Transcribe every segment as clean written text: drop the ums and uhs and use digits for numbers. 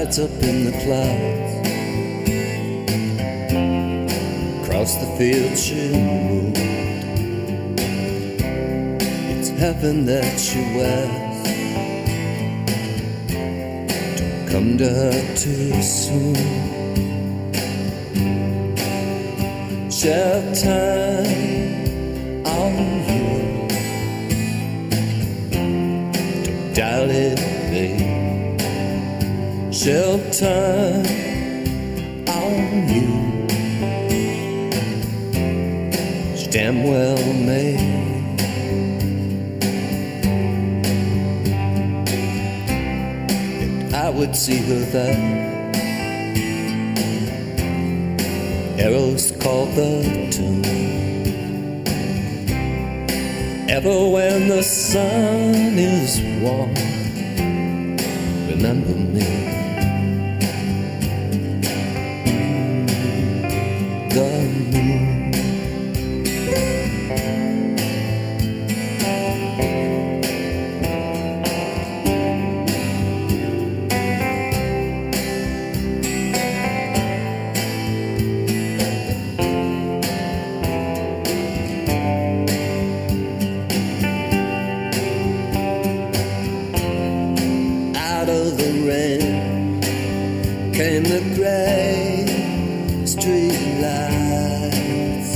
lights up in the clouds. Across the field she moved. It's heaven that she wears. Don't come to her too soon. Share time on you. Don't doubt it, babe. Shelter on you. It's damn well made. And I would see her there. Arrows call the tune. Ever when the sun is warm, remember me. The moon. Out of the rain came the gray street lights.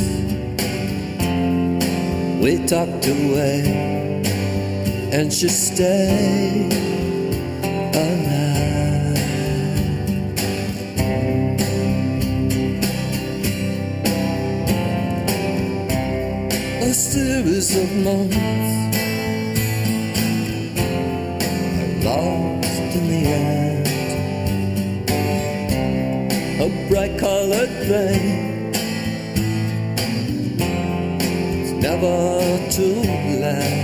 We talked away and she stayed alive. A series of moments lost in the end. A bright colored vein. It's never too late.